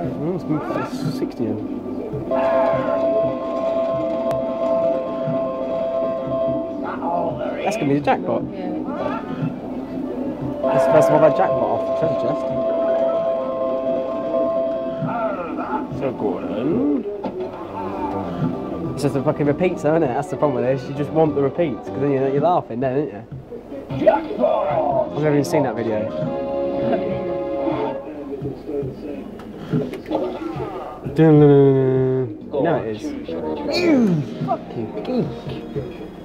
It's 60 in. That's going to be the jackpot. Yeah. That's the first time I've had jackpot off the treasure chest. So Gordon. It's just the fucking repeats though, isn't it? That's the problem with this. You just want the repeats, because then you're laughing then, aren't you? Jackpot! I've never even seen that video. No, it is. Fuck you, geek.